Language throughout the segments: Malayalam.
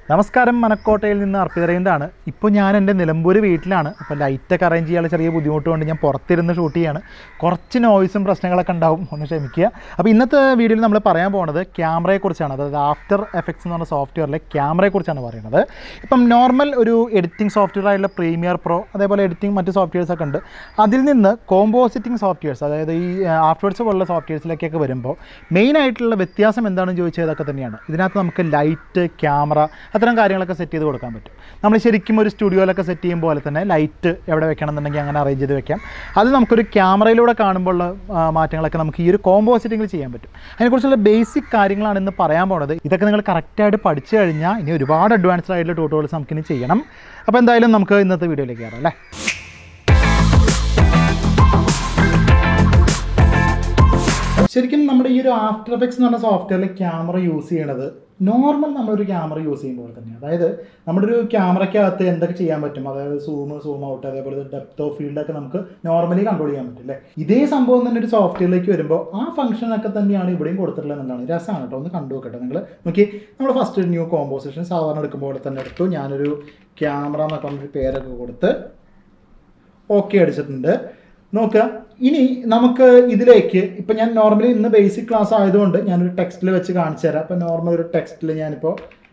നമസ്കാരം, മനക്കോട്ടയിൽ നിന്ന് അർപ്പിതരേന്ദാണ്. ഇപ്പോൾ ഞാൻ എൻ്റെ നിലമ്പൂർ വീട്ടിലാണ്. അപ്പോൾ ലൈറ്റൊക്കെ അറേഞ്ച് ചെയ്യാനുള്ള ചെറിയ ബുദ്ധിമുട്ട് കൊണ്ട് ഞാൻ പുറത്തിരുന്ന് ഷൂട്ട് ചെയ്യാണ്. കുറച്ച് നോയ്സും പ്രശ്നങ്ങളൊക്കെ ഉണ്ടാവും, ഒന്ന് ക്ഷമിക്കുക. അപ്പോൾ ഇന്നത്തെ വീഡിയോയിൽ നമ്മൾ പറയാൻ പോകുന്നത് ക്യാമറയെക്കുറിച്ചാണ്. അതായത് ആഫ്റ്റർ എഫക്ട്സ് എന്ന് പറഞ്ഞ സോഫ്റ്റ്വെയറിലെ ക്യാമറയെക്കുറിച്ചാണ് പറയുന്നത്. ഇപ്പം നോർമൽ ഒരു എഡിറ്റിംഗ് സോഫ്റ്റ്വെയർ ആയിട്ടുള്ള പ്രീമിയർ പ്രോ, അതേപോലെ എഡിറ്റിംഗ് മറ്റ് സോഫ്റ്റ്വെയർസൊക്കെ ഉണ്ട്. അതിൽ നിന്ന് കോമ്പോസിറ്റിംഗ് സോഫ്റ്റ്വെയർസ്, അതായത് ഈ ആഫ്റ്റർവേർഡ്സ് പോലുള്ള സോഫ്റ്റ്വെയർസിലേക്കൊക്കെ വരുമ്പോൾ മെയിനായിട്ടുള്ള വ്യത്യാസം എന്താണെന്ന് ചോദിച്ചാൽ ഇതൊക്കെ തന്നെയാണ്. ഇതിനകത്ത് നമുക്ക് ലൈറ്റ്, ക്യാമറ, അത്തരം കാര്യങ്ങളൊക്കെ സെറ്റ് ചെയ്ത് കൊടുക്കാൻ പറ്റും. നമ്മൾ ശരിക്കും ഒരു സ്റ്റുഡിയോയിലൊക്കെ സെറ്റ് ചെയ്യും പോലെ തന്നെ ലൈറ്റ് എവിടെ വെക്കണം എന്നുണ്ടെങ്കിൽ അങ്ങനെ അറേഞ്ച് ചെയ്ത് വെക്കാം. അത് നമുക്കൊരു ക്യാമറയിലൂടെ കാണുമ്പോൾ മാറ്റങ്ങളൊക്കെ നമുക്ക് ഈ ഒരു കോമ്പോസിറ്റിങ്ങിൽ ചെയ്യാൻ പറ്റും. അതിനെക്കുറിച്ചുള്ള ബേസിക് കാര്യങ്ങളാണ് ഇന്ന് പറയാൻ പോകുന്നത്. ഇതൊക്കെ നിങ്ങൾ കറക്റ്റായിട്ട് പഠിച്ചു കഴിഞ്ഞാൽ ഇനി ഒരുപാട് അഡ്വാൻസ്ഡ് ആയിട്ടുള്ള ട്യൂട്ടോറിയൽസ് നമുക്കിനി ചെയ്യണം. അപ്പോൾ എന്തായാലും നമുക്ക് ഇന്നത്തെ വീഡിയോയിലേക്ക് കയറാം അല്ലേ. ശരിക്കും നമ്മുടെ ഈ ഒരു ആഫ്റ്റർ എഫക്ട്സ് എന്ന് പറഞ്ഞ സോഫ്റ്റ്വെയറിൽ ക്യാമറ യൂസ് ചെയ്യണത് നോർമൽ നമ്മളൊരു ക്യാമറ യൂസ് ചെയ്യുമ്പോൾ തന്നെ. അതായത് നമ്മുടെ ഒരു ക്യാമറയ്ക്കകത്ത് എന്തൊക്കെ ചെയ്യാൻ പറ്റും, അതായത് സൂം ഔട്ട്, അതേപോലെ ഡെപ്ത് ഓഫ് ഫീൽഡൊക്കെ നമുക്ക് നോർമലി കൺട്രോൾ ചെയ്യാൻ പറ്റും അല്ലേ. ഇതേ സംഭവം തന്നെ ഒരു സോഫ്റ്റ്വെയറിലേക്ക് വരുമ്പോൾ ആ ഫംഗ്ഷനൊക്കെ തന്നെയാണ് ഇവിടെയും കൊടുത്തിട്ടുള്ളത് എന്നുള്ളതാണ്. രസമാണ് കേട്ടോ, ഒന്ന് കണ്ടു നോക്കട്ടെ നിങ്ങൾ. നോക്കി, നമ്മൾ ഫസ്റ്റ് ന്യൂ കോമ്പോസിഷൻ സാധാരണ എടുക്കുമ്പോൾ തന്നെ എടുത്തു. ഞാനൊരു ക്യാമറ എന്നൊക്കെ പറഞ്ഞൊരു പേരൊക്കെ കൊടുത്ത് ഓക്കെ അടിച്ചിട്ടുണ്ട്. നോക്കുക, ഇനി നമുക്ക് ഇതിലേക്ക് ഇപ്പം ഞാൻ നോർമലി ഇന്ന് ബേസിക് ക്ലാസ് ആയതുകൊണ്ട് ഞാനൊരു ടെക്സ്റ്റിൽ വെച്ച് കാണിച്ചു തരാം. അപ്പോൾ നോർമൽ ഒരു ടെക്സ്റ്റിൽ ഞാനിപ്പോൾ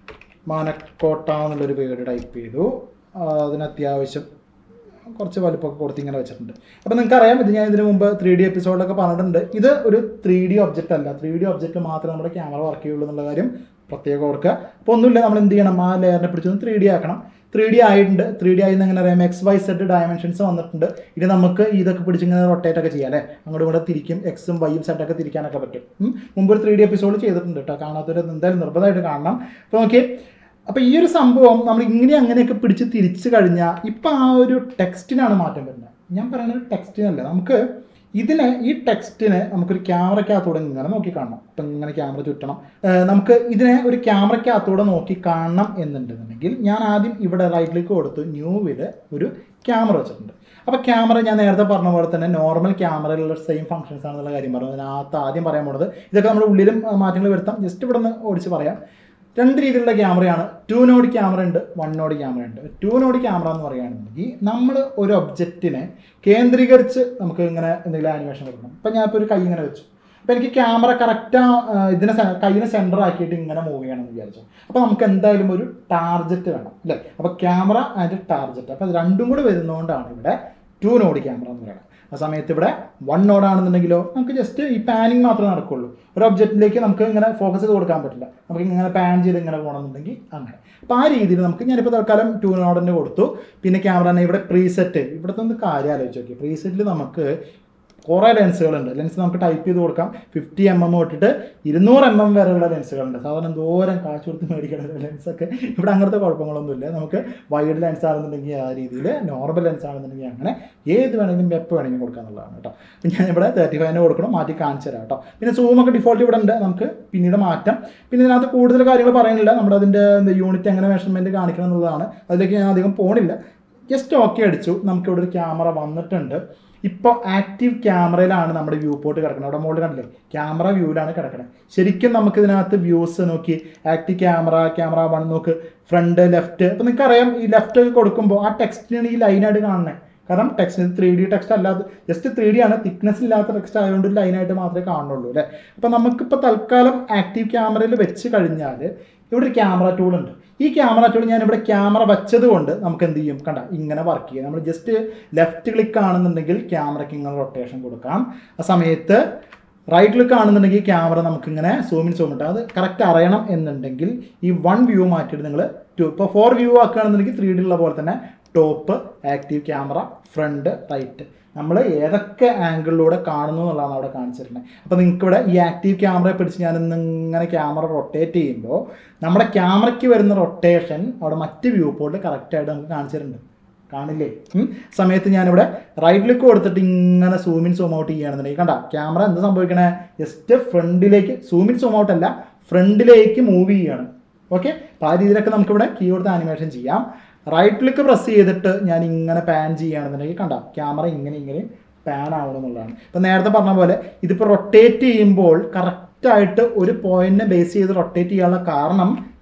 മനക്കോട്ട എന്നുള്ളൊരു വേർഡ് ടൈപ്പ് ചെയ്തു. അതിന് അത്യാവശ്യം കുറച്ച് വലുപ്പമൊക്കെ കൊടുത്ത് ഇങ്ങനെ വെച്ചിട്ടുണ്ട്. അപ്പോൾ നിങ്ങൾക്കറിയാം, ഇത് ഞാൻ ഇതിന് മുമ്പ് 3D എപ്പിസോഡിലൊക്കെ പറഞ്ഞിട്ടുണ്ട്. ഇത് ഒരു 3D ഒബ്ജക്റ്റ് അല്ല. 3D ഒബ്ജക്റ്റിൽ മാത്രമേ നമ്മുടെ ക്യാമറ വർക്ക് ചെയ്യുള്ളൂ എന്നുള്ള കാര്യം പ്രത്യേകം ഓർക്കുക. അപ്പോൾ ഒന്നുമില്ല, നമ്മൾ എന്ത് ചെയ്യണം, ആ ലെയറിനെ പിടിച്ചൊന്ന് 3D ആക്കണം. 3D ആയിട്ടുണ്ട്. 3D ആയിന്ന് എങ്ങനെ അറിയാം, XYZ ഡയമെൻഷൻസ് വന്നിട്ടുണ്ട്. ഇനി നമുക്ക് ഇതൊക്കെ പിടിച്ചിങ്ങനെ റൊട്ടേറ്റ് ഒക്കെ ചെയ്യാം അല്ലേ. അങ്ങോട്ട് ഇവിടെ തിരിക്കും, എക്സും വൈയും സെറ്റൊക്കെ തിരിക്കാനൊക്കെ പറ്റും. മുമ്പ് ഒരു 3D എപ്പിസോഡ് ചെയ്തിട്ടുണ്ട് കേട്ടോ. കാണാത്തൊരു എന്തായാലും നിർബന്ധമായിട്ട് കാണണം. അപ്പോൾ നോക്കി, അപ്പോൾ ഈ ഒരു സംഭവം നമ്മൾ ഇങ്ങനെ അങ്ങനെയൊക്കെ പിടിച്ച് തിരിച്ചു കഴിഞ്ഞാൽ ഇപ്പം ആ ഒരു ടെക്സ്റ്റിനാണ് മാറ്റം വരുന്നത്. ഞാൻ പറയുന്നത് ടെക്സ്റ്റിനല്ല, നമുക്ക് ഇതിനെ, ഈ ടെക്സ്റ്റിനെ നമുക്കൊരു ക്യാമറയ്ക്കകത്തൂടെ ഇങ്ങനെ നോക്കി കാണണം. ഇപ്പം ഇങ്ങനെ ക്യാമറ ചുറ്റണം. നമുക്ക് ഇതിനെ ഒരു ക്യാമറയ്ക്കകത്തൂടെ നോക്കി കാണണം എന്നുണ്ടെന്നുണ്ടെങ്കിൽ ഞാൻ ആദ്യം ഇവിടെ റൈറ്റിലേക്ക് കൊടുത്ത് ന്യൂവിൽ ഒരു ക്യാമറ വെച്ചിട്ടുണ്ട്. അപ്പോൾ ക്യാമറ ഞാൻ നേരത്തെ പറഞ്ഞ പോലെ തന്നെ നോർമൽ ക്യാമറയിലുള്ള സെയിം ഫംഗ്ഷൻസ് ആണെന്നുള്ള കാര്യം പറഞ്ഞു. അതിനകത്ത് ആദ്യം പറയാൻ പോകുന്നത് ഇതൊക്കെ നമ്മുടെ ഉള്ളിലും മാറ്റങ്ങൾ വരുത്താം. ജസ്റ്റ് ഇവിടെ നിന്ന് ഓടിച്ച് പറയാം. രണ്ട് രീതിയിലുള്ള ക്യാമറയാണ്. 2 നോഡ് ക്യാമറ ഉണ്ട്, 1 നോഡ് ക്യാമറ ഉണ്ട്. 2 നോഡ് ക്യാമറ എന്ന് പറയുകയാണെന്നുണ്ടെങ്കിൽ നമ്മൾ ഒരു ഒബ്ജക്റ്റിനെ കേന്ദ്രീകരിച്ച് നമുക്ക് ഇങ്ങനെ എന്തെങ്കിലും ആനിമേഷൻ കൊടുക്കണം. ഇപ്പം ഞാനിപ്പോൾ ഒരു കൈ ഇങ്ങനെ വെച്ചു. അപ്പോൾ എനിക്ക് ക്യാമറ കറക്റ്റ് ഇതിനെ കൈയിനെ സെൻറ്റർ ആക്കിയിട്ട് ഇങ്ങനെ മൂവ് ചെയ്യണമെന്ന് വിചാരിച്ചു. അപ്പോൾ നമുക്ക് എന്തായാലും ഒരു ടാർജറ്റ് വേണം അല്ലേ. അപ്പോൾ ക്യാമറ ആൻഡ് ടാർജറ്റ്, അപ്പോൾ അത് രണ്ടും കൂടി വരുന്നതുകൊണ്ടാണ് ഇവിടെ 2 നോഡ് ക്യാമറ എന്ന് പറയുന്നത്. ആ സമയത്ത് ഇവിടെ 1 നോഡാണെന്നുണ്ടെങ്കിലോ നമുക്ക് ജസ്റ്റ് ഈ പാനിങ് മാത്രമേ നടക്കുള്ളൂ. ഒരു ഒബ്ജക്റ്റിലേക്ക് നമുക്ക് ഇങ്ങനെ ഫോക്കസ് ചെയ്ത് കൊടുക്കാൻ പറ്റില്ല. നമുക്ക് ഇങ്ങനെ പാൻ ചെയ്ത് ഇങ്ങനെ പോകണമെന്നുണ്ടെങ്കിൽ അങ്ങനെ. അപ്പോൾ ആ രീതിയിൽ നമുക്ക്, ഞാനിപ്പോൾ തൽക്കാലം 2 നോഡിന് കൊടുത്തു. പിന്നെ ക്യാമറ ഇവിടെ പ്രീസെറ്റ്, ഇവിടുത്തെ ഒന്ന് കാര്യം ആലോചിച്ച് നോക്കി. പ്രീസെറ്റിൽ നമുക്ക് കുറേ ലെൻസുകളുണ്ട്. ലെൻസ് നമുക്ക് ടൈപ്പ് ചെയ്ത് കൊടുക്കാം. 50 mm തൊട്ടിട്ട് 200 mm വരെയുള്ള ലെൻസുകളുണ്ട്. സാധാരണ എന്തോരം കാശ് കൊടുത്ത് മേടിക്കുന്ന ലെൻസൊക്കെ ഇവിടെ അങ്ങനത്തെ കുഴപ്പങ്ങളൊന്നുമില്ല. നമുക്ക് വൈഡ് ലെൻസ് ആണെന്നുണ്ടെങ്കിൽ ആ രീതിയിൽ, നോർമൽ ലെൻസ് ആണെന്നുണ്ടെങ്കിൽ അങ്ങനെ ഏത് വേണമെങ്കിലും എപ്പോൾ വേണമെങ്കിലും കൊടുക്കുക എന്നുള്ളതാണ് കേട്ടോ. അപ്പം ഞാനിവിടെ 35 കൊടുക്കണം, മാറ്റി കാണിച്ചു തരാം കേട്ടോ. പിന്നെ സൂമൊക്കെ ഡിഫോൾട്ട് ഇവിടെ ഉണ്ട്, നമുക്ക് പിന്നീട് മാറ്റാം. പിന്നെ ഇതിനകത്ത് കൂടുതൽ കാര്യങ്ങൾ പറയുന്നില്ല. നമ്മുടെ അതിൻ്റെ യൂണിറ്റ് എങ്ങനെ മെഷർമെൻറ്റ് കാണിക്കണം എന്നുള്ളതാണ്. അതിലേക്ക് ഞാൻ അധികം പോണില്ല. ജസ്റ്റ് ഓക്കെ അടിച്ചു. നമുക്കിവിടെ ഒരു ക്യാമറ വന്നിട്ടുണ്ട്. ഇപ്പോൾ ആക്റ്റീവ് ക്യാമറയിലാണ് നമ്മുടെ വ്യൂ പോർട്ട് കിടക്കുന്നത്. അവിടെ മുകളിൽ കണ്ടില്ലേ, ക്യാമറ വ്യൂവിലാണ് കിടക്കുന്നത്. ശരിക്കും നമുക്കിതിനകത്ത് വ്യൂസ് നോക്കി, ആക്റ്റീവ് ക്യാമറ 1 നോക്ക്, ഫ്രണ്ട്, ലെഫ്റ്റ്. അപ്പോൾ നിങ്ങൾക്കറിയാം, ഈ ലെഫ്റ്റ് കൊടുക്കുമ്പോൾ ആ ടെക്സ്റ്റിനാണ് ഈ ലൈനായിട്ട് കാണുന്നത്. കാരണം ടെക്സ്റ്റിന് 3D ടെക്സ്റ്റ് അല്ലാതെ ജസ്റ്റ് 3D ആണ്, തിക്നെസ് ഇല്ലാത്ത ടെക്സ്റ്റ് ആയതുകൊണ്ട് ലൈനായിട്ട് മാത്രമേ കാണുള്ളൂ അല്ലേ. അപ്പോൾ നമുക്കിപ്പോൾ തൽക്കാലം ആക്റ്റീവ് ക്യാമറയിൽ വെച്ച് കഴിഞ്ഞാൽ ഇവിടെ ഒരു ക്യാമറ ടൂൾ ഉണ്ട്. ഈ ക്യാമറ ടൂൾ ഞാനിവിടെ ക്യാമറ വെച്ചത് കൊണ്ട് നമുക്ക് എന്ത് ചെയ്യും, കണ്ട ഇങ്ങനെ വർക്ക് ചെയ്യും. നമ്മൾ ജസ്റ്റ് ലെഫ്റ്റ് ക്ലിക്ക് ആണെന്നുണ്ടെങ്കിൽ ക്യാമറയ്ക്ക് ഇങ്ങനെ റൊട്ടേഷൻ കൊടുക്കാം. ആ സമയത്ത് റൈറ്റ് ക്ലിക്ക് ആണെന്നുണ്ടെങ്കിൽ ക്യാമറ നമുക്കിങ്ങനെ സൂമിൻ സൂമിട്ട് അത് കറക്റ്റ് അറിയണം എന്നുണ്ടെങ്കിൽ ഈ 1 വ്യൂ മാറ്റിയിട്ട് നിങ്ങൾ 2, ഇപ്പോൾ 4 വ്യൂ ആക്കുകയാണെന്നുണ്ടെങ്കിൽ 3D ഉള്ള പോലെ തന്നെ top, active camera, front, right, നമ്മൾ ഏതൊക്കെ ആംഗിളിലൂടെ കാണുന്നു എന്നുള്ളതാണ് അവിടെ കാണിച്ചിരുന്നത്. അപ്പോൾ നിങ്ങൾക്കിവിടെ ഈ ആക്റ്റീവ് ക്യാമറയെ പിടിച്ച് ഞാനിങ്ങനെ ക്യാമറ റൊട്ടേറ്റ് ചെയ്യുമ്പോൾ നമ്മുടെ ക്യാമറയ്ക്ക് വരുന്ന റൊട്ടേഷൻ അവിടെ മറ്റ് വ്യൂ പോർട്ടിൽ കറക്റ്റായിട്ട് നമുക്ക് കാണിച്ചിട്ടുണ്ട്. കാണില്ലേ? സമയത്ത് ഞാനിവിടെ റൈറ്റ് ക്ലിക്ക് കൊടുത്തിട്ട് ഇങ്ങനെ സൂമിൻ സൂം ഔട്ട് ചെയ്യുകയാണെന്നുണ്ടെങ്കിൽ കണ്ട ക്യാമറ എന്ത് സംഭവിക്കണേ, ജസ്റ്റ് ഫ്രണ്ടിലേക്ക്, സൂമിൻ സൂം ഔട്ട് അല്ല, ഫ്രണ്ടിലേക്ക് മൂവ് ചെയ്യുകയാണ്. ഓക്കെ, അപ്പോൾ ആ രീതിയിലൊക്കെ നമുക്കിവിടെ കീ കൊടുത്ത് ആനിമേഷൻ ചെയ്യാം. റൈറ്റ് ക്ലിക്ക് പ്രസ് ചെയ്തിട്ട് ഞാൻ ഇങ്ങനെ പാൻ ചെയ്യുകയാണെന്നുണ്ടെങ്കിൽ കണ്ട ക്യാമറ ഇങ്ങനെ പാൻ ആവണം എന്നുള്ളതാണ്. ഇപ്പം നേരത്തെ പറഞ്ഞ പോലെ ഇതിപ്പോൾ റൊട്ടേറ്റ് ചെയ്യുമ്പോൾ കറക്റ്റായിട്ട് ഒരു പോയിന്റിനെ ബേസ് ചെയ്ത് റൊട്ടേറ്റ് ചെയ്യാനുള്ള കാരണം ഞാൻ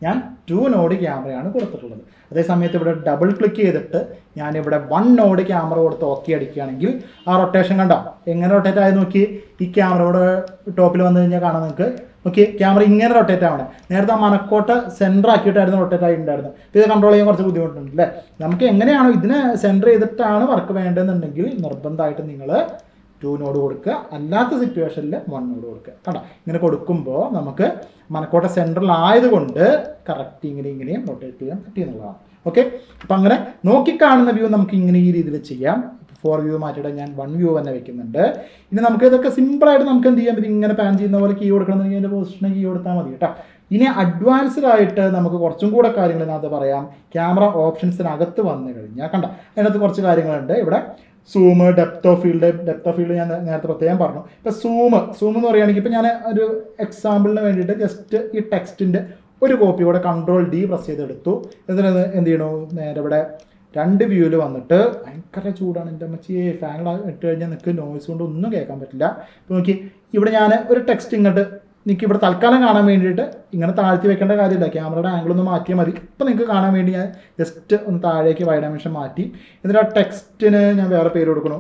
2 നോഡ് ക്യാമറയാണ് കൊടുത്തിട്ടുള്ളത്. അതേസമയത്ത് ഇവിടെ ഡബിൾ ക്ലിക്ക് ചെയ്തിട്ട് ഞാനിവിടെ 1 നോഡ് ക്യാമറ കൊടുത്ത് ഓക്കെ അടിക്കുകയാണെങ്കിൽ ആ റൊട്ടേഷൻ കണ്ടോ എങ്ങനെ റൊട്ടേറ്റ് ആയി നോക്കി. ഈ ക്യാമറ ഇവിടെ ടോപ്പിൽ വന്നു കഴിഞ്ഞാൽ കാണാൻ നിങ്ങൾക്ക് ഓക്കെ ക്യാമറ ഇങ്ങനെ റൊട്ടേറ്റ് ആവണം. നേരത്തെ ആ മനക്കോട്ട സെൻറ്റർ ആക്കിയിട്ടായിരുന്നു റൊട്ടേറ്റ് ആയിട്ടുണ്ടായിരുന്നത്. ഇത് കൺട്രോൾ ചെയ്യാൻ കുറച്ച് ബുദ്ധിമുട്ടുണ്ട് അല്ലേ. നമുക്ക് എങ്ങനെയാണോ ഇതിനെ സെൻറ്റർ ചെയ്തിട്ടാണ് വർക്ക് വേണ്ടതെന്നുണ്ടെങ്കിൽ നിർബന്ധമായിട്ട് നിങ്ങൾ 2 നോഡ് കൊടുക്കുക. അല്ലാത്ത സിറ്റുവേഷനിൽ 1 നോഡ് കൊടുക്കുക. കണ്ടോ ഇങ്ങനെ കൊടുക്കുമ്പോൾ നമുക്ക് മനക്കോട്ട സെൻട്രലായതുകൊണ്ട് കറക്റ്റ് ഇങ്ങനെയും റൊട്ടേറ്റ് ചെയ്യാൻ പറ്റിയെന്നുള്ളതാണ്. ഓക്കെ, അപ്പം അങ്ങനെ നോക്കിക്കാണുന്ന വ്യൂ നമുക്ക് ഇങ്ങനെ ഈ രീതിയിൽ ചെയ്യാം. 4 വ്യൂ മാറ്റിയിട്ട് ഞാൻ 1 വ്യൂ തന്നെ വെക്കുന്നുണ്ട്. ഇനി നമുക്ക് ഇതൊക്കെ സിമ്പിളായിട്ട് നമുക്ക് എന്ത് ചെയ്യാൻ പറ്റും, ഇങ്ങനെ പാൻ ചെയ്യുന്ന പോലെ കീ കൊടുക്കണമെങ്കിൽ അതിൻ്റെ പൊസിഷനെ കീ കൊടുത്താൽ മതി കേട്ടോ. ഇനി അഡ്വാൻസ്ഡ് ആയിട്ട് നമുക്ക് കുറച്ചും കൂടെ കാര്യങ്ങൾ ഇതിനകത്ത് പറയാം. ക്യാമറ ഓപ്ഷൻസിനകത്ത് വന്നു കഴിഞ്ഞാൽ കണ്ട അതിനകത്ത് കുറച്ച് കാര്യങ്ങളുണ്ട്. ഇവിടെ സൂം, ഡെപ്ത് ഓഫ് ഫീൽഡ് ഞാൻ നേരത്തെ പ്രത്യേകം പറഞ്ഞു. ഇപ്പോൾ സൂം എന്ന് പറയുകയാണെങ്കിൽ ഇപ്പോൾ ഞാൻ ഒരു എക്സാമ്പിളിന് വേണ്ടിയിട്ട് ജസ്റ്റ് ഈ ടെക്സ്റ്റിൻ്റെ ഒരു കോപ്പി കൂടെ Ctrl+D പ്രസ് ചെയ്തെടുത്തു. എന്നിട്ട് എന്ത് ചെയ്യണു, നേരെ ഇവിടെ 2 വ്യൂവിൽ വന്നിട്ട് ഭയങ്കര ചൂടാണ് എൻ്റെ അമ്മച്ചി. ഫാൻ ഇട്ട് കഴിഞ്ഞാൽ നിങ്ങൾക്ക് നോയ്സ് കൊണ്ട് ഒന്നും കേൾക്കാൻ പറ്റില്ല. ഇപ്പോൾ നോക്കി ഇവിടെ ഞാൻ ഒരു ടെക്സ്റ്റ് ഇങ്ങോട്ട് നിങ്ങൾക്ക് ഇവിടെ തൽക്കാലം കാണാൻ വേണ്ടിയിട്ട് ഇങ്ങനെ താഴ്ത്തി വെക്കേണ്ട കാര്യമില്ല. ക്യാമറയുടെ ആംഗിൾ ഒന്ന് മാറ്റിയാൽ മതി. ഇപ്പോൾ നിങ്ങൾക്ക് കാണാൻ വേണ്ടി ഞാൻ ജസ്റ്റ് ഒന്ന് താഴേക്ക് വൈഡ് ഡയമെൻഷൻ മാറ്റി. എന്നിട്ട് ആ ടെക്സ്റ്റിന് ഞാൻ വേറെ പേര് കൊടുക്കണു,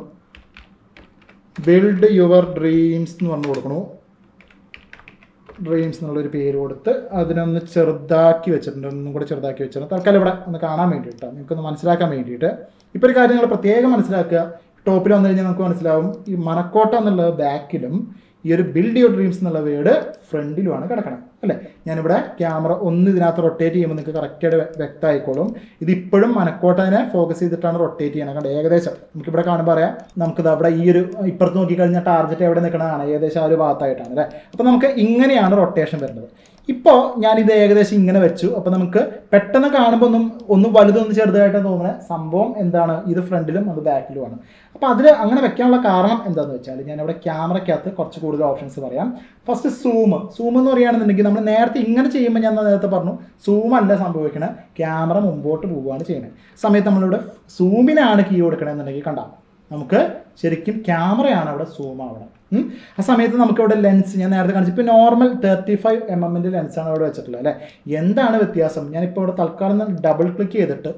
ബിൽഡ് യുവർ ഡ്രീംസ് എന്ന് പറഞ്ഞു കൊടുക്കണു. ഡ്രീംസ് എന്നുള്ളൊരു പേര് കൊടുത്ത് അതിനൊന്ന് ചെറുതാക്കി വെച്ചിട്ടുണ്ട്. ഒന്നും കൂടെ ചെറുതാക്കി വെച്ചിട്ടുണ്ട് തൽക്കാലം ഇവിടെ ഒന്ന് കാണാൻ വേണ്ടിയിട്ട്, നിങ്ങൾക്കൊന്ന് മനസ്സിലാക്കാൻ വേണ്ടിയിട്ട്. ഇപ്പോൾ ഒരു കാര്യം നിങ്ങൾ പ്രത്യേകം മനസ്സിലാക്കുക. ടോപ്പിൽ വന്നു കഴിഞ്ഞാൽ നമുക്ക് മനസ്സിലാവും ഈ മനക്കോട്ട എന്നുള്ളത് ബാക്കിലും ഈ ഒരു ബിൽഡ് യുവർ ഡ്രീംസ് എന്നുള്ള വേർഡ് ഫ്രണ്ടിലുമാണ് കിടക്കണം അല്ലേ. ഞാനിവിടെ ക്യാമറ ഒന്ന് ഇതിനകത്ത് റൊട്ടേറ്റ് ചെയ്യുമ്പോൾ നിങ്ങൾക്ക് കറക്റ്റായിട്ട് വ്യക്തമായിക്കോളും. ഇതിപ്പോഴും മനക്കോട്ടനെ ഫോക്കസ് ചെയ്തിട്ടാണ് റൊട്ടേറ്റ് ചെയ്യണം. കണ്ട് ഏകദേശം നമുക്കിവിടെ കാണുമ്പോൾ അറിയാം. നമുക്കിത് അവിടെ ഈ ഒരു ഇപ്പുറത്ത് നോക്കിക്കഴിഞ്ഞാൽ ടാർഗറ്റ് എവിടെ നിൽക്കണതാണ്, ഏകദേശം ആ ഒരു ഭാഗത്തായിട്ടാണ് അല്ലേ. അപ്പോൾ നമുക്ക് ഇങ്ങനെയാണ് റൊട്ടേഷൻ വരുന്നത്. ഇപ്പോൾ ഞാനിത് ഏകദേശം ഇങ്ങനെ വെച്ചു. അപ്പോൾ നമുക്ക് പെട്ടെന്ന് കാണുമ്പോൾ ഒന്നും വലുതൊന്നും ചെറുതായിട്ട് തോന്നുന്നത് സംഭവം എന്താണ്, ഇത് ഫ്രണ്ടിലും അത് ബാക്കിലുമാണ്. അപ്പോൾ അതിൽ അങ്ങനെ വെക്കാനുള്ള കാരണം എന്താണെന്ന് വെച്ചാൽ ഞാനിവിടെ ക്യാമറയ്ക്കകത്ത് കുറച്ച് കൂടുതൽ ഓപ്ഷൻസ് പറയാം. ഫസ്റ്റ് സൂം എന്ന് പറയുകയാണെന്നുണ്ടെങ്കിൽ നമ്മൾ നേരത്തെ ഇങ്ങനെ ചെയ്യുമ്പോൾ ഞാൻ നേരത്തെ പറഞ്ഞു സൂം അല്ല സംഭവിക്കണേ, ക്യാമറ മുമ്പോട്ട് പോവുകയാണ് ചെയ്യുന്നത്. സമയത്ത് നമ്മളിവിടെ സൂമിനാണ് കീ കൊടുക്കണമെന്നുണ്ടെങ്കിൽ കണ്ടാൽ നമുക്ക് ശരിക്കും ക്യാമറയാണ് അവിടെ സൂം ആവണം. ആ സമയത്ത് നമുക്കിവിടെ ലെൻസ് ഞാൻ നേരത്തെ കാണിച്ചു. ഇപ്പോൾ നോർമൽ 35mm ലെൻസാണ് അവിടെ വെച്ചിട്ടുള്ളത് അല്ലേ. എന്താണ് വ്യത്യാസം, ഞാനിപ്പോൾ ഇവിടെ തൽക്കാലം ഡബിൾ ക്ലിക്ക് ചെയ്തിട്ട്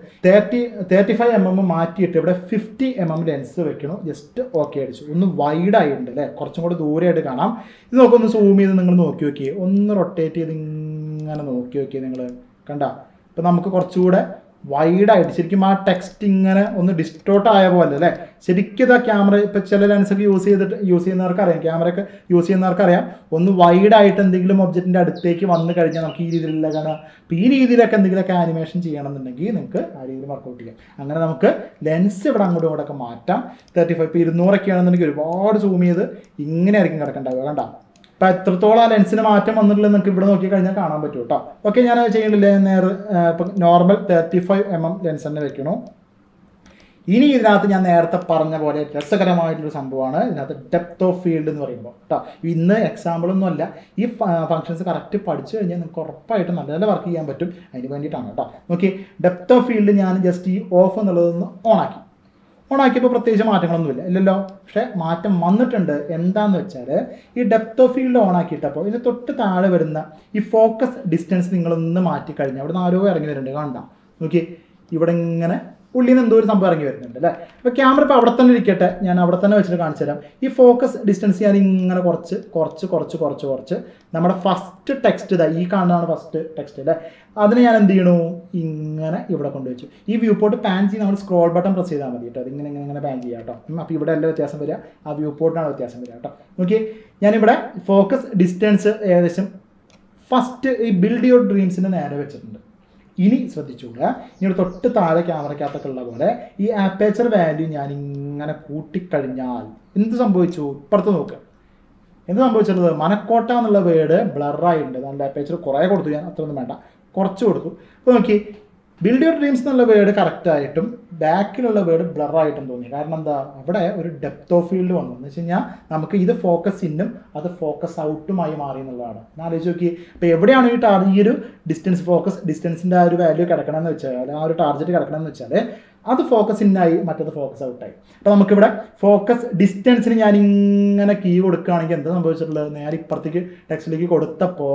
35mm മാറ്റിയിട്ട് ഇവിടെ 50mm ലെൻസ് വെക്കണം. ജസ്റ്റ് ഓക്കെ അടിച്ചു. ഒന്ന് വൈഡായിട്ടുണ്ട് അല്ലേ, കുറച്ചും കൂടെ ദൂരെയായിട്ട് കാണാം. ഇത് നോക്കൊന്ന് സൂം ചെയ്ത് നിങ്ങൾ നോക്കി നോക്കിയേ, ഒന്ന് റൊട്ടേറ്റ് ചെയ്ത് ഇങ്ങനെ നോക്കി നോക്കിയേ നിങ്ങൾ കണ്ട. ഇപ്പം നമുക്ക് കുറച്ചുകൂടെ വൈഡായിട്ട് ശരിക്കും ആ ടെക്സ്റ്റ് ഇങ്ങനെ ഒന്ന് ഡിസ്റ്റോർട്ട് ആയ പോലെ അല്ലേ. ശരിക്കും ഇതാ ക്യാമറ ഇപ്പോൾ ചില ലെൻസൊക്കെ യൂസ് ചെയ്യുന്നവർക്ക് അറിയാം, ക്യാമറയൊക്കെ യൂസ് ചെയ്യുന്നവർക്ക് അറിയാം, ഒന്ന് വൈഡായിട്ട് എന്തെങ്കിലും ഒബ്ജക്റ്റിൻ്റെ അടുത്തേക്ക് വന്നു കഴിഞ്ഞാൽ നമുക്ക് ഈ രീതിയിലുള്ള കാണാം. അപ്പോൾ ഈ രീതിയിലൊക്കെ എന്തെങ്കിലുമൊക്കെ ആനിമേഷൻ ചെയ്യണമെന്നുണ്ടെങ്കിൽ നിങ്ങൾക്ക് ആ രീതിയിൽ വർക്കൗട്ട് ചെയ്യാം. അങ്ങനെ നമുക്ക് ലെൻസ് ഇവിടെ അങ്ങോട്ടും ഇങ്ങോട്ടൊക്കെ മാറ്റാം. 35 ഇപ്പോൾ 200 ആണെന്നുണ്ടെങ്കിൽ ഒരുപാട് സൂം ചെയ്ത് ഇങ്ങനെ ആയിരിക്കും കിടക്കേണ്ടാവുക കണ്ട. അപ്പോൾ എത്രത്തോളം ആ ലെൻസിന് മാറ്റം വന്നിട്ടുള്ളത് നിങ്ങൾക്ക് ഇവിടെ നോക്കി കഴിഞ്ഞാൽ കാണാൻ പറ്റും കേട്ടോ. ഓക്കെ, ഞാൻ ചെയ്യണില്ല. ഇപ്പം നോർമൽ 35mm ലെൻസ് തന്നെ വെക്കണു. ഇനി ഇതിനകത്ത് ഞാൻ നേരത്തെ പറഞ്ഞ പോലെ രസകരമായിട്ടുള്ളൊരു സംഭവമാണ് ഇതിനകത്ത് ഡെപ്ത് ഓഫ് ഫീൽഡ് എന്ന് പറയുമ്പോൾ കേട്ടോ. ഇന്ന് എക്സാമ്പിളൊന്നും അല്ല, ഈ ഫംഗ്ഷൻസ് കറക്റ്റ് പഠിച്ചു കഴിഞ്ഞാൽ നിങ്ങൾക്ക് ഉറപ്പായിട്ടും നല്ല നല്ല വർക്ക് ചെയ്യാൻ പറ്റും. അതിന് വേണ്ടിയിട്ടാണ് കേട്ടോ. ഓക്കെ, ഡെപ്ത് ഓഫ് ഫീൽഡ് ഞാൻ ജസ്റ്റ് ഈ ഓഫ് എന്നുള്ളതൊന്ന് ഓണാക്കിയപ്പോൾ പ്രത്യേകിച്ച് മാറ്റങ്ങളൊന്നുമില്ല ഇല്ലല്ലോ. പക്ഷേ മാറ്റം വന്നിട്ടുണ്ട്. എന്താണെന്ന് വെച്ചാൽ ഈ ഡെപ്ത് ഓഫ് ഫീൽഡ് ഓണാക്കിയിട്ടപ്പോൾ ഇതിന് തൊട്ട് താഴെ വരുന്ന ഈ ഫോക്കസ് ഡിസ്റ്റൻസ് നിങ്ങളൊന്ന് മാറ്റിക്കഴിഞ്ഞാൽ അവിടെ നിന്ന് ആരോ ഇറങ്ങി വരുന്നുണ്ട് കാണണ്ട. നോക്കി ഇവിടെ ഇങ്ങനെ ഉള്ളിൽ നിന്ന് എന്തോ ഒരു സംഭവം ഇറങ്ങി വരുന്നുണ്ട് അല്ലേ. അപ്പോൾ ക്യാമറ ഇപ്പോൾ അവിടെ തന്നെ ഇരിക്കട്ടെ, ഞാൻ അവിടെ തന്നെ വെച്ചിട്ട് കാണിച്ചു തരാം. ഈ ഫോക്കസ് ഡിസ്റ്റൻസ് ഞാൻ ഇങ്ങനെ കുറച്ച് നമ്മുടെ ഫസ്റ്റ് ടെക്സ്റ്റ് ഇതാ ഈ കാണുന്നതാണ് ഫസ്റ്റ് ടെക്സ്റ്റ് അല്ലേ. അതിന് ഞാൻ എന്ത് ചെയ്യണു, ഇങ്ങനെ ഇവിടെ കൊണ്ടുവച്ചു. ഈ വ്യൂ പോർട്ട് പാൻ ചെയ്ത് നമ്മൾ സ്ക്രോൾ ബട്ടൺ പ്രസ് ചെയ്താൽ മതി കേട്ടോ. അതിങ്ങനെ ഇങ്ങനെ പാൻ ചെയ്യാം കേട്ടോ. അപ്പോൾ ഇവിടെ അല്ല വ്യത്യാസം വരിക, ആ വ്യൂ പോർട്ടിനാണ് വ്യത്യാസം വരിക കേട്ടോ. നോക്കി ഞാനിവിടെ ഫോക്കസ് ഡിസ്റ്റൻസ് ഏകദേശം ഫസ്റ്റ് ഈ ബിൽഡ് യുവർ ഡ്രീംസിന് നേരെ വെച്ചിട്ടുണ്ട്. ഇനി ശ്രദ്ധിച്ചുകൂടാ, ഇനി തൊട്ട് താഴെ ക്യാമറയ്ക്കകത്തൊക്കെ ഉള്ള പോലെ ഈ ആപ്പേച്ചർ വാല്യൂ ഞാൻ ഇങ്ങനെ കൂട്ടിക്കഴിഞ്ഞാൽ എന്ത് സംഭവിച്ചു, ഇപ്പുറത്ത് നോക്കുക എന്ത് സംഭവിച്ചിട്ടുള്ളത്, മനക്കോട്ട എന്നുള്ള വേർഡ് ബ്ലറായിട്ടുണ്ട്. നല്ല ആപ്പേച്ചർ കുറേ കൊടുത്തു, ഞാൻ അത്രയൊന്നും വേണ്ട, കുറച്ച് കൊടുത്തു. അപ്പോൾ നോക്കി ബിൽഡ് യുവർ ഡ്രീംസ് എന്നുള്ള വേർഡ് കറക്റ്റായിട്ടും ബാക്കിലുള്ള വേർഡ് ബ്ലറായിട്ടും തോന്നി. കാരണം എന്താ, അവിടെ ഒരു ഡെപ്ത് ഓഫ് ഫീൽഡ് വന്നു എന്ന് വെച്ച് കഴിഞ്ഞാൽ നമുക്ക് ഇത് ഫോക്കസ് ഇന്നും അത് ഫോക്കസ് ഔട്ടുമായി മാറി എന്നുള്ളതാണ്. ഞാൻ ആലോചിച്ച് നോക്കി, അപ്പോൾ എവിടെയാണ് ഈ ഒരു ഡിസ്റ്റൻസ് ഫോക്കസ് ഡിസ്റ്റൻസിൻ്റെ ആ ഒരു വാല്യൂ കിടക്കണമെന്ന് വെച്ചാൽ, ആ ഒരു ടാർഗറ്റ് കിടക്കണമെന്ന് വെച്ചാൽ അത് ഫോക്കസ് ഇന്നായി, മറ്റത് ഫോക്കസ് ഔട്ടായി. അപ്പോൾ നമുക്കിവിടെ ഫോക്കസ് ഡിസ്റ്റൻസിന് ഞാൻ ഇങ്ങനെ കീ കൊടുക്കുകയാണെങ്കിൽ എന്താ സംഭവിച്ചിട്ടുള്ളത്, നേരെ ഇപ്പുറത്തേക്ക് ടെക്സ്റ്റിലേക്ക് കൊടുത്തപ്പോൾ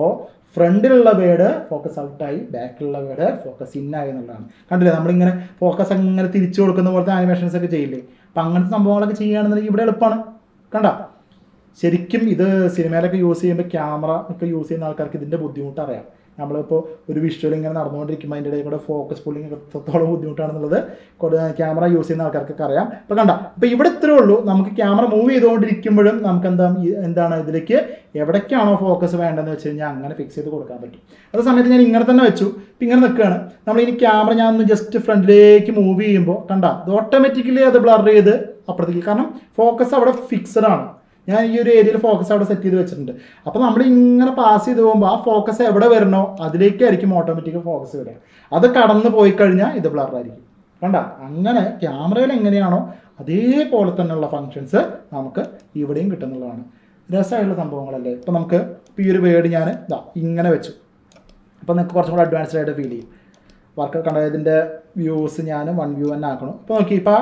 ഫ്രണ്ടിലുള്ള വേർഡ് ഫോക്കസ് ഔട്ടായി, ബാക്കിലുള്ള വേർഡ് ഫോക്കസ് ഇന്നായി എന്നുള്ളതാണ്. കണ്ടില്ലേ, നമ്മളിങ്ങനെ ഫോക്കസ് അങ്ങനെ തിരിച്ചു കൊടുക്കുന്ന പോലത്തെ ആനിമേഷൻസ് ഒക്കെ ചെയ്യില്ലേ? അപ്പം അങ്ങനത്തെ സംഭവങ്ങളൊക്കെ ചെയ്യുകയാണെന്നുണ്ടെങ്കിൽ ഇവിടെ എളുപ്പമാണ്. കണ്ടോ? ശരിക്കും ഇത് സിനിമയിലൊക്കെ യൂസ് ചെയ്യുമ്പോൾ, ക്യാമറ ഒക്കെ യൂസ് ചെയ്യുന്ന ആൾക്കാർക്ക് ഇതിൻ്റെ ബുദ്ധിമുട്ട് അറിയാം. നമ്മളിപ്പോൾ ഒരു വിഷ്വൽ ഇങ്ങനെ നടന്നുകൊണ്ടിരിക്കുമ്പോൾ അതിൻ്റെ ഇടയിൽ കൂടെ ഫോക്കസ് പുള്ളിങ് എത്രത്തോളം ബുദ്ധിമുട്ടാണെന്നുള്ളത് ക്യാമറ യൂസ് ചെയ്യുന്ന ആൾക്കാർക്കൊക്കെ അറിയാം. ഇപ്പോൾ കണ്ട, ഇപ്പോൾ ഇവിടെ ഇത്രേ ഉള്ളൂ. നമുക്ക് ക്യാമറ മൂവ് ചെയ്തുകൊണ്ടിരിക്കുമ്പോഴും നമുക്ക് എന്താണ് ഇതിലേക്ക് എവിടേക്കാണോ ഫോക്കസ് വേണ്ടതെന്ന് വെച്ച് കഴിഞ്ഞാൽ അങ്ങനെ ഫിക്സ് ചെയ്ത് കൊടുക്കാൻ പറ്റും. അതേ സമയത്ത് ഞാൻ ഇങ്ങനെ തന്നെ വെച്ചു. ഇപ്പം ഇങ്ങനെ നിൽക്കുകയാണ്. നമ്മളിനി ക്യാമറ ഞാൻ ഒന്ന് ജസ്റ്റ് ഫ്രണ്ടിലേക്ക് മൂവ് ചെയ്യുമ്പോൾ കണ്ട, അത് ഓട്ടോമാറ്റിക്കലി അത് ബ്ലർ ചെയ്ത് അപ്പുറത്തേക്ക്, കാരണം ഫോക്കസ് അവിടെ ഫിക്സഡ് ആണ്. ഞാൻ ഈ ഒരു ഏരിയയിൽ ഫോക്കസ് അവിടെ സെറ്റ് ചെയ്ത് വെച്ചിട്ടുണ്ട്. അപ്പോൾ നമ്മൾ ഇങ്ങനെ പാസ് ചെയ്ത് പോകുമ്പോൾ ആ ഫോക്കസ് എവിടെ വരണോ അതിലേക്കായിരിക്കും ഓട്ടോമാറ്റിക് ഫോക്കസ് വരിക. അത് കടന്നു പോയി കഴിഞ്ഞാൽ ഇത് ബ്ലറായിരിക്കും. കണ്ട, അങ്ങനെ ക്യാമറയിൽ എങ്ങനെയാണോ അതേപോലെ തന്നെയുള്ള ഫങ്ഷൻസ് നമുക്ക് ഇവിടെയും കിട്ടുന്നുള്ളതാണ്. രസമായിട്ടുള്ള സംഭവങ്ങളല്ലേ. ഇപ്പോൾ നമുക്ക് ഈ ഒരു വേർഡ് ഞാൻ ഇങ്ങനെ വെച്ചു. അപ്പോൾ നിങ്ങൾക്ക് കുറച്ചും കൂടെ അഡ്വാൻസ്ഡ് ആയിട്ട് ഫീൽ ചെയ്യും. വർക്ക് കണ്ട, ഇതിൻ്റെ വ്യൂസ് ഞാൻ 1 വ്യൂ തന്നെ ആക്കണം. ഇപ്പോൾ നോക്കി, ഇപ്പോൾ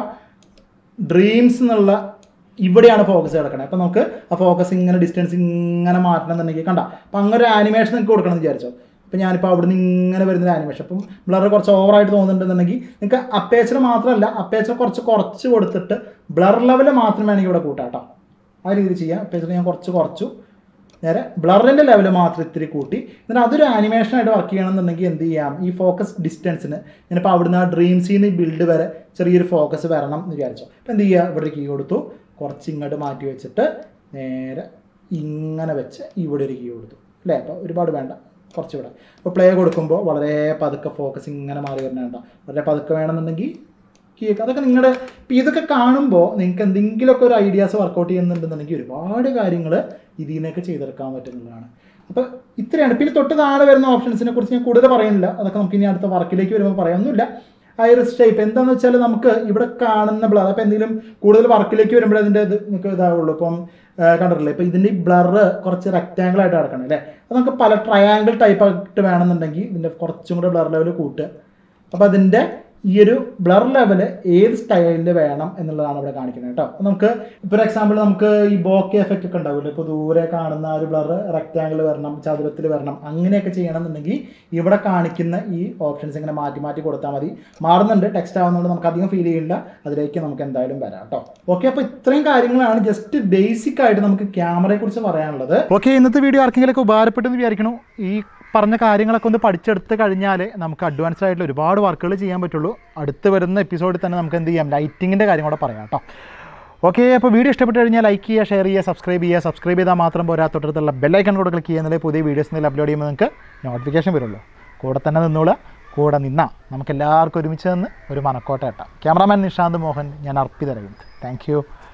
ഡ്രീംസ് എന്നുള്ള ഇവിടെയാണ് ഫോക്കസ് കിടക്കണത്. അപ്പോൾ നമുക്ക് ആ ഫോക്കസ് ഇങ്ങനെ ഡിസ്റ്റൻസ് ഇങ്ങനെ മാറ്റണം എന്നുണ്ടെങ്കിൽ കണ്ട, അപ്പോൾ അങ്ങനെ ഒരു ആനിമേഷൻ നിങ്ങൾക്ക് കൊടുക്കണം എന്ന് വിചാരിച്ചോ. ഇപ്പോൾ ഞാനിപ്പോൾ അവിടെ നിന്ന് ഇങ്ങനെ വരുന്നൊരു ആനിമേഷൻ, അപ്പം ബ്ലർ കുറച്ച് ഓവറായിട്ട് തോന്നുന്നുണ്ടെന്നുണ്ടെങ്കിൽ നിങ്ങൾക്ക് അപ്പേച്ചർ മാത്രമല്ല, അപ്പേച്ചർ കുറച്ച് കൊടുത്തിട്ട് ബ്ലർ ലെവൽ മാത്രം വേണമെങ്കിൽ ഇവിടെ കൂട്ടാം കേട്ടോ. ആ രീതിയിൽ ചെയ്യാം. അപ്പേച്ചർ ഞാൻ കുറച്ചു നേരെ ബ്ലറിൻ്റെ ലെവൽ മാത്രം ഇത്തിരി കൂട്ടി, എന്നിട്ട് അതൊരു ആനിമേഷനായിട്ട് വർക്ക് ചെയ്യണമെന്നുണ്ടെങ്കിൽ എന്ത് ചെയ്യാം, ഈ ഫോക്കസ് ഡിസ്റ്റൻസിന് ഞാനിപ്പോൾ അവിടുന്ന് ആ ഡ്രീംസിൽ നിന്ന് ബിൽഡ് വരെ ചെറിയൊരു ഫോക്കസ് വരണം എന്ന് വിചാരിച്ചോ. അപ്പോൾ എന്ത് ചെയ്യുക, ഇവിടെ കീ കൊടുത്തു, കുറച്ച് ഇങ്ങോട്ട് മാറ്റി വെച്ചിട്ട് നേരെ ഇങ്ങനെ വെച്ച് ഇവിടെ ഒരു കീ കൊടുത്തു അല്ലേ. അപ്പോൾ ഒരുപാട് വേണ്ട, കുറച്ചിവിടെ. അപ്പോൾ പ്ലേ കൊടുക്കുമ്പോൾ വളരെ പതുക്കെ ഫോക്കസ് ഇങ്ങനെ മാറി വരണേണ്ട, വളരെ പതുക്കെ വേണമെന്നുണ്ടെങ്കിൽ കീ. അതൊക്കെ നിങ്ങളുടെ ഇപ്പോൾ ഇതൊക്കെ കാണുമ്പോൾ നിങ്ങൾക്ക് എന്തെങ്കിലുമൊക്കെ ഒരു ഐഡിയാസ് വർക്കൗട്ട് ചെയ്യുന്നുണ്ടെന്നുണ്ടെങ്കിൽ ഒരുപാട് കാര്യങ്ങൾ ഇതിൽ നിന്നൊക്കെ ചെയ്തെടുക്കാൻ പറ്റുന്നതാണ്. അപ്പോൾ ഇത്രയാണ്. പിന്നെ തൊട്ട് താഴെ വരുന്ന ഓപ്ഷൻസിനെ കുറിച്ച് ഞാൻ കൂടുതൽ പറയുന്നില്ല. അതൊക്കെ നമുക്ക് ഇനി അടുത്ത വർക്കിലേക്ക് വരുമ്പോൾ പറയാനൊന്നുമില്ല. ഐറിസ് ടൈപ്പ് എന്താണെന്ന് വെച്ചാൽ നമുക്ക് ഇവിടെ കാണുന്ന ബ്ലർ, അപ്പോൾ എന്തെങ്കിലും കൂടുതൽ വർക്കിലേക്ക് വരുമ്പോഴേ അതിൻ്റെ ഇത് നിങ്ങൾക്ക് ഇതാവുള്ളൂ. ഇപ്പം കണ്ടിട്ടില്ലേ, ഇപ്പോൾ ഇതിൻ്റെ ഈ ബ്ലറ് കുറച്ച് റെക്റ്റാങ്കിൾ ആയിട്ട് കിടക്കണം അല്ലേ. അത് നമുക്ക് പല ട്രയാങ്കിൾ ടൈപ്പ് ആയിട്ട് വേണമെന്നുണ്ടെങ്കിൽ ഇതിൻ്റെ കുറച്ചും കൂടെ ബ്ലർ ലെവൽ കൂട്ടുക. അപ്പോൾ അതിൻ്റെ ഈ ഒരു ബ്ലർ ലെവൽ ഏത് സ്റ്റൈലിൽ വേണം എന്നുള്ളതാണ് ഇവിടെ കാണിക്കുന്നത് കേട്ടോ. നമുക്ക് ഇപ്പോൾ എക്സാമ്പിൾ നമുക്ക് ഈ ബോക്കെ എഫക്റ്റ് ഒക്കെ ഉണ്ടാവില്ല. ഇപ്പോൾ ദൂരെ കാണുന്ന ഒരു ബ്ലർ റെക്റ്റാങ്കിൾ വരണം, ചതുരത്തിൽ വരണം, അങ്ങനെയൊക്കെ ചെയ്യണമെന്നുണ്ടെങ്കിൽ ഇവിടെ കാണിക്കുന്ന ഈ ഓപ്ഷൻസ് ഇങ്ങനെ മാറ്റി കൊടുത്താൽ മതി. മാറുന്നുണ്ട്, ടെക്സ്റ്റ് ആവുന്നതുകൊണ്ട് നമുക്ക് അധികം ഫീൽ ചെയ്യില്ല. അതിലേക്ക് നമുക്ക് എന്തായാലും വരാം കേട്ടോ. ഓക്കെ, അപ്പോൾ ഇത്രയും കാര്യങ്ങളാണ് ജസ്റ്റ് ബേസിക് ആയിട്ട് നമുക്ക് ക്യാമറയെ കുറിച്ച് പറയാനുള്ളത്. ഓക്കെ, ഇന്നത്തെ വീഡിയോ ആർക്കെങ്കിലൊക്കെ ഉപകാരപ്പെട്ടെന്ന് വിചാരിക്കണു. ഈ പറഞ്ഞ കാര്യങ്ങളൊക്കെ ഒന്ന് പഠിച്ചെടുത്ത് കഴിഞ്ഞാൽ നമുക്ക് അഡ്വാൻസ്ഡ് ആയിട്ടുള്ള ഒരുപാട് വർക്കുകൾ ചെയ്യാൻ പറ്റുള്ളൂ. അടുത്ത് വരുന്ന എപ്പിസോഡിൽ തന്നെ നമുക്ക് എന്ത് ചെയ്യാം, ലൈറ്റിങ്ങിൻ്റെ കാര്യം കൂടെ പറയാം കേട്ടോ. ഓക്കെ, അപ്പോൾ വീഡിയോ ഇഷ്ടപ്പെട്ട് കഴിഞ്ഞാൽ ലൈക്ക് ചെയ്യുക, ഷെയർ ചെയ്യുക, സബ്സ്ക്രൈബ് ചെയ്താൽ മാത്രം പോരാ, തൊട്ടടുത്തുള്ള ബെല്ലൈക്കൺ കൂടെ ക്ലിക്ക് ചെയ്യുന്നത് പുതിയ വീഡിയോസ് എന്തെങ്കിലും അപ്ലോഡ് ചെയ്യുമ്പോൾ നിങ്ങൾക്ക് നോട്ടിഫിക്കേഷൻ വരുള്ളൂ. കൂടെ തന്നെ നിന്നോളുക. കൂടെ നിന്നാൽ നമുക്ക് എല്ലാവർക്കും ഒരുമിച്ച് നിന്ന് ഒരു മനക്കോട്ട കേട്ടാം. ക്യാമറാമാൻ നിഷാന്ത് മോഹൻ, ഞാൻ അർപ്പിത രവിന്ദ്. Thank you.